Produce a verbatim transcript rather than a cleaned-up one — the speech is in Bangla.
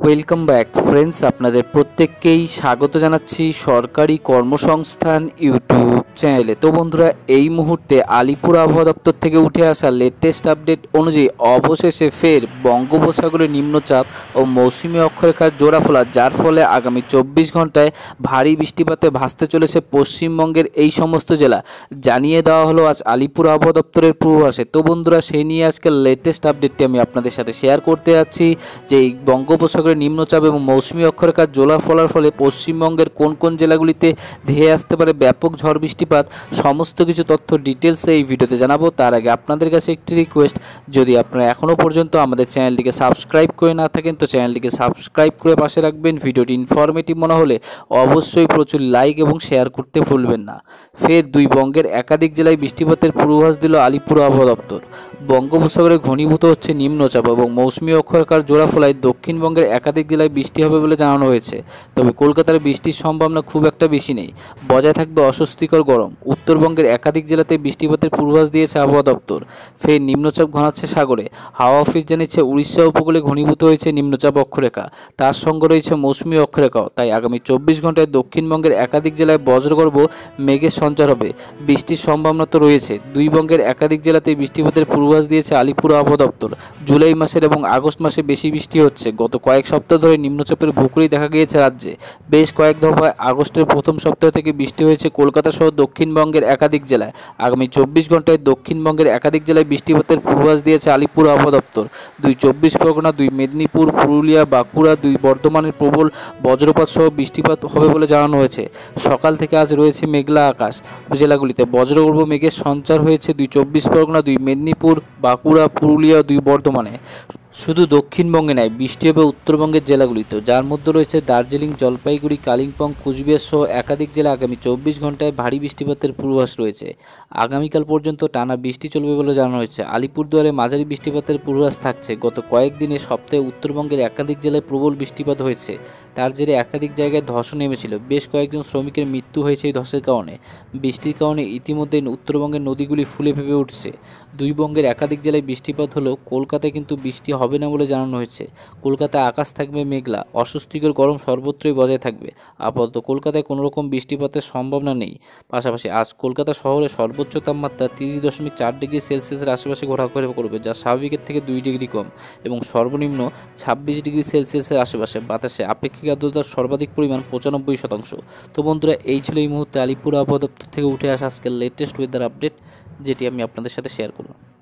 ওয়েলকাম ব্যাক ফ্রেন্ডস, আপনাদের প্রত্যেককেই স্বাগত জানাচ্ছি সরকারি কর্মসংস্থান ইউটিউব চ্যানেলে। তো বন্ধুরা, এই মুহূর্তে আলিপুর আবহাওয়া দপ্তর থেকে উঠে আসা লেটেস্ট আপডেট অনুযায়ী অবশেষে ফের বঙ্গোপসাগরে নিম্নচাপ ও মৌসুমী অক্ষরেখার জোড়া ফোলা, যার ফলে আগামী চব্বিশ ঘন্টায় ভারী বৃষ্টিপাতে ভাসতে চলেছে পশ্চিমবঙ্গের এই সমস্ত জেলা, জানিয়ে দেওয়া হলো আজ আলিপুর আবহাওয়া দপ্তরের পূর্বাভাসে। তো বন্ধুরা, সেই নিয়ে আজকের লেটেস্ট আপডেটটি আমি আপনাদের সাথে শেয়ার করতে যাচ্ছি যে এই বঙ্গোপসাগরে নিম্নচাপ এবং মৌসুমী অক্ষরেখার জোড়া ফলার ফলে পশ্চিমবঙ্গের কোন কোন জেলাগুলিতে ধেয়ে আসতে পারে ব্যাপক ঝড় বৃষ্টিপাত, সমস্ত কিছু তথ্য ডিটেলসে এই ভিডিওতে জানাবো। তার আগে আপনাদের কাছে একটি রিকোয়েস্ট, যদি আপনারা এখনও পর্যন্ত আমাদের চ্যানেলটিকে সাবস্ক্রাইব করে না থাকেন তো চ্যানেলটিকে সাবস্ক্রাইব করে পাশে রাখবেন। ভিডিওটি ইনফরমেটিভ মনে হলে অবশ্যই প্রচুর লাইক এবং শেয়ার করতে ভুলবেন না। ফের দুই বঙ্গের একাধিক জেলায় বৃষ্টিপাতের পূর্বাভাস দিল আলিপুর আবহাওয়া দপ্তর। বঙ্গোপসাগরে ঘনীভূত হচ্ছে নিম্নচাপ এবং মৌসুমী অক্ষরেখার জোড়া ফলায় দক্ষিণবঙ্গের একাধিক জেলায় বৃষ্টি হবে বলে জানানো হয়েছে। তবে কলকাতার বৃষ্টির সম্ভাবনা খুব একটা বেশি নেই, বজায় থাকবে অস্বস্তিকর গরম। উত্তরবঙ্গের একাধিক জেলাতে বৃষ্টিপাতের পূর্বাভাস দিয়েছে আবহাওয়া দপ্তর। ফের নিম্নচাপ ঘনাচ্ছে সাগরে। হাওয়া অফিস জানিয়েছে উড়িষ্যা উপকূলে ঘনীভূত হয়েছে নিম্নচাপ অক্ষরেখা, তার সঙ্গে রয়েছে মৌসুমী অক্ষরেখাও। তাই আগামী চব্বিশ ঘন্টায় দক্ষিণবঙ্গের একাধিক জেলায় বজ্রগর্ভ মেঘের সঞ্চার হবে, বৃষ্টির সম্ভাবনা তো রয়েছে। দুই বঙ্গের একাধিক জেলাতে বৃষ্টিপাতের পূর্বাভাস দিয়েছে আলিপুর আবহাওয়া দপ্তর। জুলাই মাসের এবং আগস্ট মাসে বেশি বৃষ্টি হচ্ছে। গত কয়েক সপ্তাহ ধরে নিম্নচাপের ভুকুড়ি দেখা গিয়েছে রাজ্যে। বেশ কয়েক দফায় আগস্টের প্রথম সপ্তাহ থেকে বৃষ্টি হয়েছে কলকাতা সহ দক্ষিণবঙ্গের একাধিক জেলায়। আগামী চব্বিশ ঘন্টায় দক্ষিণবঙ্গের একাধিক জেলায় বৃষ্টিপাতের পূর্বাভাস দিয়েছে আলিপুর আবহাওয়া দপ্তর। দুই চব্বিশ পরগনা, দুই মেদিনীপুর, পুরুলিয়া, বাঁকুড়া, দুই বর্ধমানের প্রবল বজ্রপাত সহ বৃষ্টিপাত হবে বলে জানানো হয়েছে। সকাল থেকে আজ রয়েছে মেঘলা আকাশ। জেলাগুলিতে বজ্রগর্ভ মেঘের সঞ্চার হয়েছে দুই চব্বিশ পরগনা, দুই মেদিনীপুর, বাঁকুড়া, পুরুলিয়া, দুই বর্ধমানে। শুধু দক্ষিণবঙ্গে নয়, বৃষ্টি হবে উত্তরবঙ্গের জেলাগুলিতেও, যার মধ্যে রয়েছে দার্জিলিং, জলপাইগুড়ি, কালিম্পং, কুচবিহার সহ একাধিক জেলা। আগামী চব্বিশ ঘন্টায় ভারী বৃষ্টিপাতের পূর্বাভাস রয়েছে। আগামীকাল পর্যন্ত টানা বৃষ্টি চলবে বলে জানানো হয়েছে। আলিপুরদুয়ারে মাঝারি বৃষ্টিপাতের পূর্বাভাস থাকছে। গত কয়েকদিনে সপ্তাহে উত্তরবঙ্গের একাধিক জেলায় প্রবল বৃষ্টিপাত হয়েছে, তার জেরে একাধিক জায়গায় ধস নেমেছিল। বেশ কয়েকজন শ্রমিকের মৃত্যু হয়েছে এই ধসের কারণে। বৃষ্টির কারণে ইতিমধ্যে উত্তরবঙ্গের নদীগুলি ফুলে ফেপে উঠছে। দুই বঙ্গের একাধিক জেলায় বৃষ্টিপাত হলেও কলকাতায় কিন্তু বৃষ্টি হবে না বলে জানানো হয়েছে। কলকাতায় আকাশ থাকবে মেঘলা, অস্বস্তিকর গরম সর্বত্রই বজায় থাকবে। আপাতত কলকাতায় কোনো রকম বৃষ্টিপাতের সম্ভাবনা নেই। পাশাপাশি আজ কলকাতা শহরে সর্বোচ্চ তাপমাত্রা তিরিশ দশমিক চার ডিগ্রি সেলসিয়াসের আশেপাশে ঘোরাঘুরি করবে, যা স্বাভাবিকের থেকে দুই ডিগ্রি কম, এবং সর্বনিম্ন ছাব্বিশ ডিগ্রি সেলসিয়াসের আশেপাশে। বাতাসে আপেক্ষিক আর্দ্রতার সর্বাধিক পরিমাণ পঁচানব্বই শতাংশ। তো বন্ধুরা, এই ছিল এই মুহূর্তে আলিপুর আবহাওয়া দপ্তর থেকে উঠে আসা আজকের লেটেস্ট ওয়েদার আপডেট, যেটি আমি আপনাদের সাথে শেয়ার করলাম।